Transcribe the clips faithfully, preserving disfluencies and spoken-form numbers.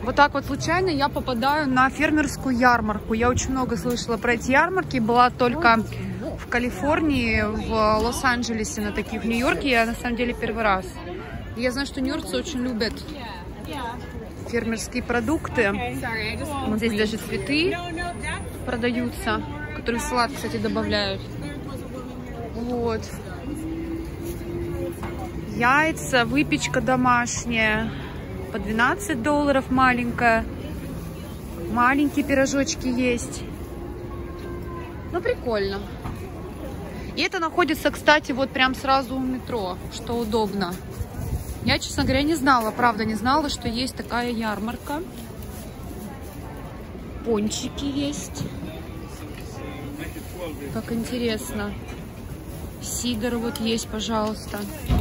Вот так вот случайно я попадаю на фермерскую ярмарку. Я очень много слышала про эти ярмарки. Была только в Калифорнии, в Лос-Анджелесе на таких. В Нью-Йорке я на самом деле первый раз. Я знаю, что нью-йоркцы очень любят фермерские продукты. Вот здесь даже цветы продаются, которые в салат, кстати, добавляют. Вот. Яйца, выпечка домашняя. По двенадцать долларов маленькая. Маленькие пирожочки есть. Ну, прикольно. И это находится, кстати, вот прям сразу у метро, что удобно. Я, честно говоря, не знала, правда, не знала, что есть такая ярмарка. Пончики есть. Как интересно. Сидор вот есть, пожалуйста.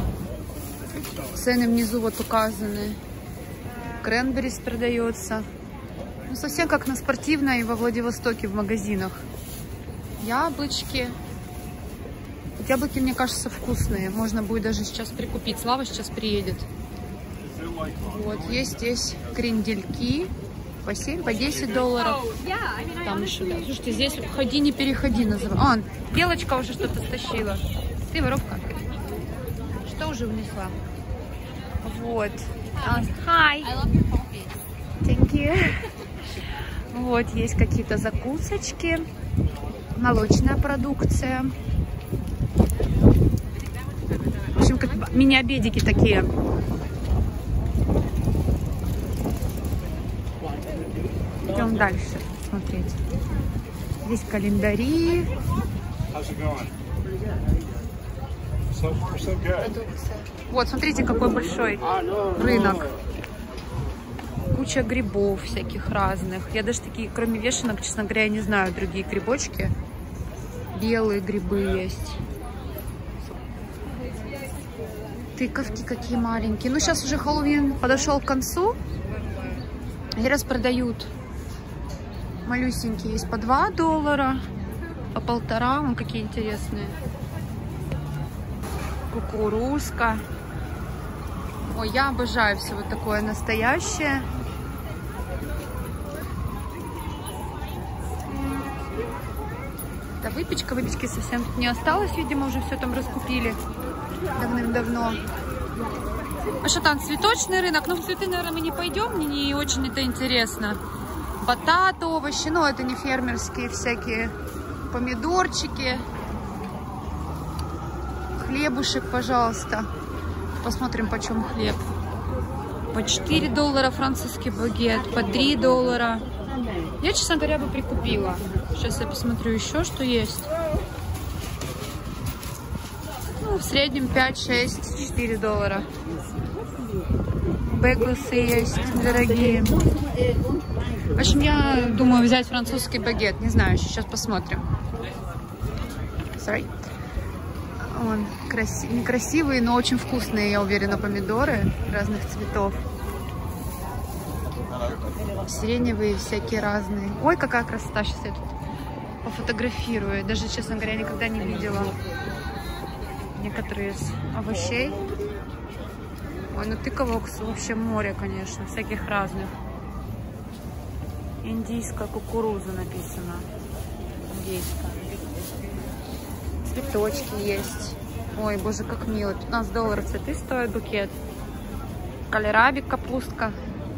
Цены внизу вот указаны. Кренберис продается. Ну, совсем как на Спортивной во Владивостоке в магазинах. Яблочки. Вот яблоки, мне кажется, вкусные. Можно будет даже сейчас прикупить. Слава сейчас приедет. Вот, есть здесь крендельки. По семь, по десять долларов. Там еще, да. Слушайте, здесь ходи, не переходи называют. А, белочка уже что-то стащила. Ты воровка. Что уже внесла? Вот. Hi. Thank you. Вот, есть какие-то закусочки. Молочная продукция. В общем, как мини-обедики такие. Идем дальше смотреть. Здесь календари. Вот, смотрите, какой большой рынок. Куча грибов всяких разных. Я даже такие, кроме вешенок, честно говоря, я не знаю другие грибочки. Белые грибы есть. Тыковки какие маленькие. Ну, сейчас уже Хэллоуин подошел к концу. И распродают. Малюсенькие есть по два доллара, по полтора. Вон какие интересные. Кукурузка. Ой, я обожаю все вот такое настоящее. Да, выпечка. Выпечки совсем тут не осталось. Видимо, уже все там раскупили давным-давно. А что там, цветочный рынок? Ну, в цветы, наверное, мы не пойдем. Мне не очень это интересно. Бататы, овощи. Но это не фермерские всякие. Помидорчики. Хлебушек, пожалуйста. Посмотрим, почем хлеб. По четыре доллара французский багет, по три доллара. Я, честно говоря, бы прикупила. Сейчас я посмотрю еще, что есть. Ну, в среднем пять-шесть-четыре доллара. Бэглсы есть дорогие. В общем, я думаю взять французский багет. Не знаю, сейчас посмотрим. Sorry. Вон, краси... некрасивые, но очень вкусные, я уверена, помидоры разных цветов. Сиреневые всякие разные. Ой, какая красота. Сейчас я тут пофотографирую. Даже, честно говоря, никогда не видела некоторые из овощей. Ой, ну тыковок вообще море, конечно, всяких разных. Индийская кукуруза написано. Индийская. Цветочки есть. Ой, боже, как мило. пятнадцать долларов цветы стоит букет. Кальраби, капустка.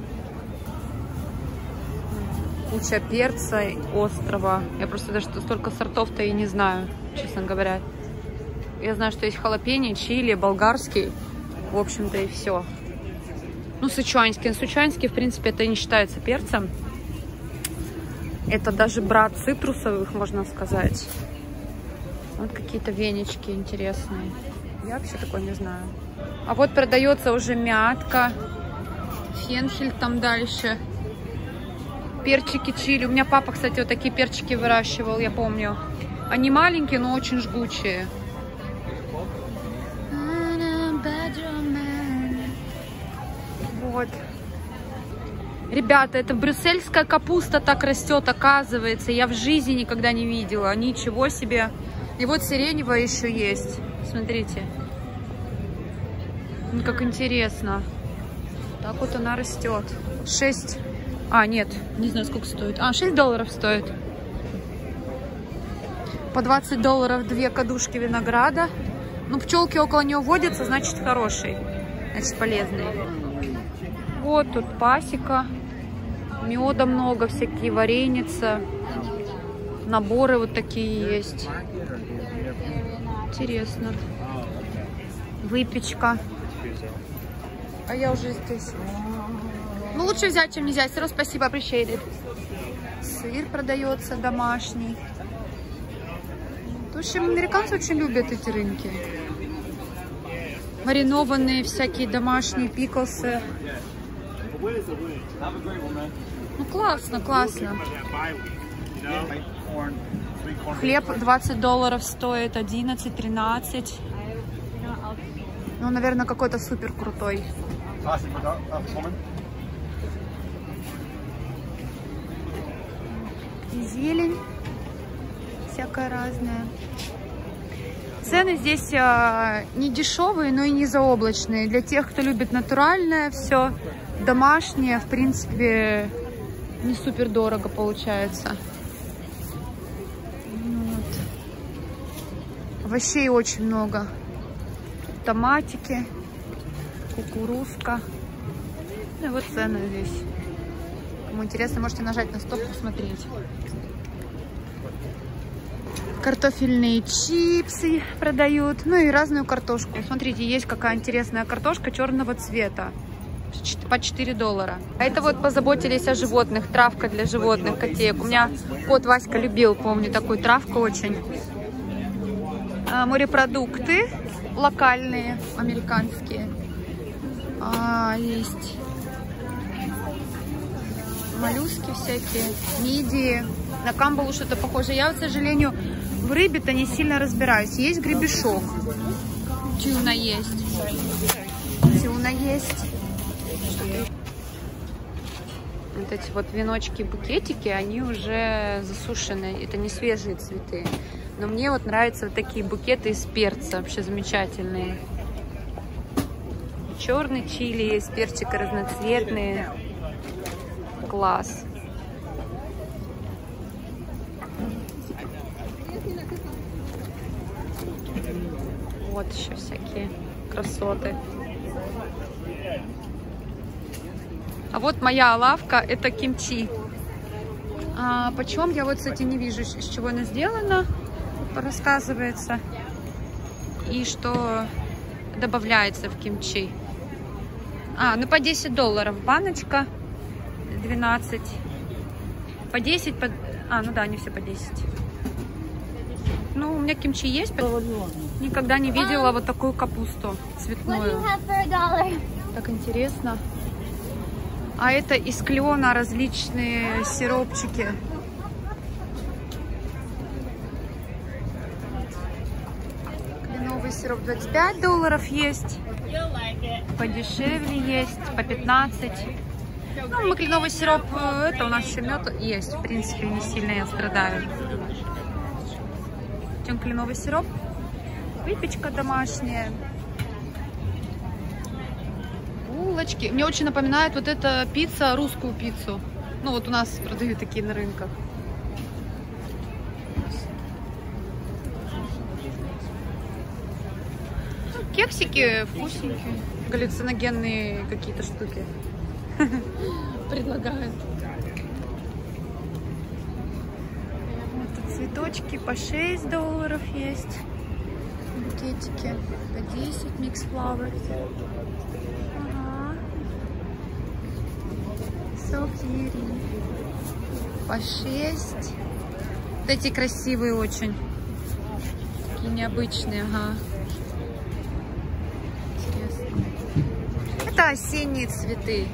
Куча перца острого. Я просто даже столько сортов-то и не знаю, честно говоря. Я знаю, что есть халапеньо, чили, болгарский. В общем-то и все. Ну, сычуанский. Сычуанский, в принципе, это не считается перцем. Это даже брат цитрусовых, можно сказать. Вот какие-то венички интересные. Я вообще такое не знаю. А вот продается уже мятка. Фенхель там дальше. Перчики чили. У меня папа, кстати, вот такие перчики выращивал, я помню. Они маленькие, но очень жгучие. Вот. Ребята, это брюссельская капуста так растет, оказывается. Я в жизни никогда не видела. Ничего себе. И вот сиреневая еще есть. Смотрите. Ну, как интересно. Так вот она растет. шесть А, нет, не знаю, сколько стоит. А, шесть долларов стоит. По двадцать долларов две кадушки винограда. Ну, пчелки около него водятся, значит, хороший. Значит, полезный. Вот тут пасека. Меда много, всякие вареница. Наборы вот такие есть. Интересно. Выпечка. А я уже здесь. Ну, лучше взять, чем не взять. Все равно спасибо, appreciate it. Сыр продается домашний. В общем, американцы очень любят эти рынки. Маринованные всякие домашние пиклсы. Ну, классно, классно. Хлеб двадцать долларов стоит, одиннадцать, тринадцать. Ну, наверное, какой-то супер крутой. Зелень всякая разная. Цены здесь а, не дешевые, но и не заоблачные. Для тех, кто любит натуральное, все домашнее, в принципе, не супер дорого получается. Вот. Овощей очень много. Томатики, кукурузка. Ну и вот цены здесь. Кому интересно, можете нажать на стоп, посмотреть. Картофельные чипсы продают. Ну и разную картошку. Смотрите, есть какая интересная картошка черного цвета. По четыре доллара. А это вот позаботились о животных. Травка для животных, котеек. У меня кот Васька любил, помню, такую травку очень. А, морепродукты локальные, американские. А, есть моллюски всякие, мидии. На камбалу что-то похоже. Я, вот, к сожалению, в рыбе-то не сильно разбираюсь. Есть гребешок. Тюна есть. Тюна есть. Вот эти вот веночки, букетики, они уже засушены. Это не свежие цветы. Но мне вот нравятся вот такие букеты из перца. Вообще замечательные. Черный чили есть, перчики разноцветные. Класс. Вот еще всякие красоты. А вот моя лавка, это кимчи. А почем, я вот, кстати, не вижу, из чего она сделана. Рассказывается. И что добавляется в кимчи. А, ну по десять долларов баночка. двенадцать. По десять, по... а, ну да, они все по десять. Ну, у меня кимчи есть. Никогда не видела вот такую капусту цветную. Так интересно. А это из клена различные сиропчики. Кленовый сироп двадцать пять долларов есть. Подешевле есть, по пятнадцать. Ну, мы кленовый сироп, это у нас еще мед есть. В принципе, не сильно я страдаю. Чем кленовый сироп? Выпечка домашняя. Булочки. Мне очень напоминает вот эта пицца, русскую пиццу. Ну, вот у нас продают такие на рынках. Кексики вкусненькие. Галлюциногенные какие-то штуки предлагают. Вот цветочки по шесть долларов есть. Букетики по десять, микс флауэр. Ага. So cute. По шесть. Вот эти красивые очень. Такие необычные, ага. Интересно. Это осенние цветы.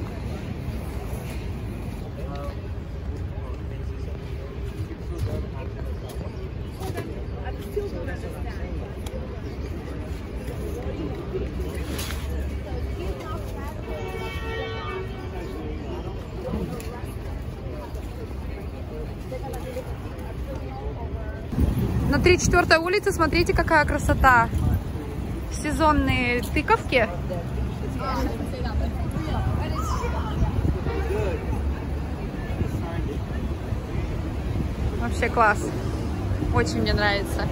На тридцать четвёртой улице, смотрите, какая красота. Сезонные тыковки. Вообще класс. Очень мне нравится.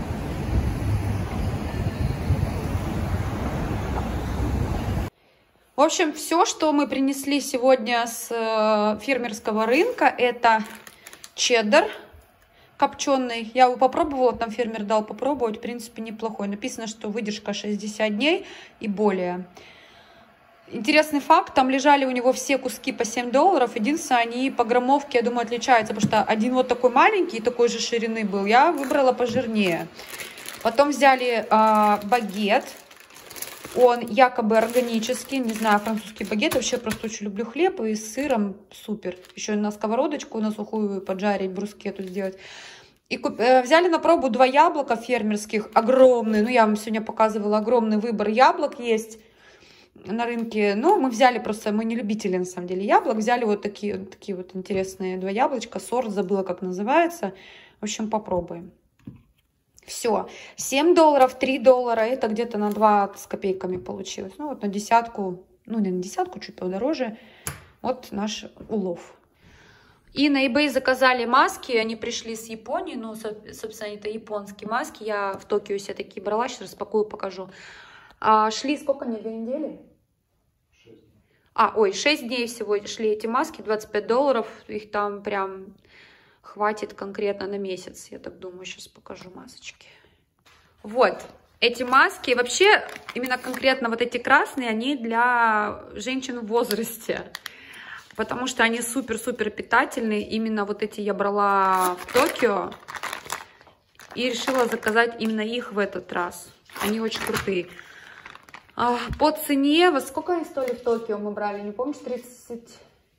В общем, все, что мы принесли сегодня с фермерского рынка, это чеддер копченый. Я его попробовала, там фермер дал попробовать, в принципе, неплохой. Написано, что выдержка шестьдесят дней и более. Интересный факт, там лежали у него все куски по семь долларов. Единственное, они по граммовке, я думаю, отличаются, потому что один вот такой маленький, такой же ширины был. Я выбрала пожирнее. Потом взяли э, багет. Он якобы органический, не знаю, французский багет. Вообще просто очень люблю хлеб, и с сыром супер. Еще на сковородочку на сухую поджарить, брускету сделать. И куп... взяли на пробу два яблока фермерских, огромные. Ну, я вам сегодня показывала, огромный выбор яблок есть на рынке. Но мы взяли просто, мы не любители на самом деле яблок. Взяли вот такие, вот такие вот интересные два яблочка. Сорт, забыла, как называется. В общем, попробуем. Все, семь долларов, три доллара, это где-то на два с копейками получилось. Ну вот на десятку, ну не на десятку, чуть подороже. Вот наш улов. И на eBay заказали маски, они пришли с Японии, ну, собственно, это японские маски. Я в Токио себе такие брала, сейчас распакую, покажу. А, шли сколько они, две недели? шесть. А, ой, шесть дней всего шли эти маски, двадцать пять долларов, их там прям... хватит конкретно на месяц, я так думаю. Сейчас покажу масочки. Вот, эти маски, вообще, именно конкретно вот эти красные, они для женщин в возрасте. Потому что они супер-супер питательные. Именно вот эти я брала в Токио. И решила заказать именно их в этот раз. Они очень крутые. По цене, вот сколько они стоили в Токио мы брали, не помнишь, тридцать...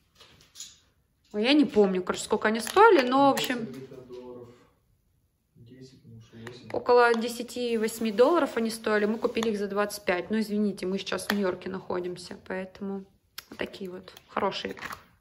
Я не помню, короче, сколько они стоили, но, в общем, около десяти-восьми долларов они стоили. Мы купили их за двадцать пять. Ну, извините, мы сейчас в Нью-Йорке находимся, поэтому такие вот хорошие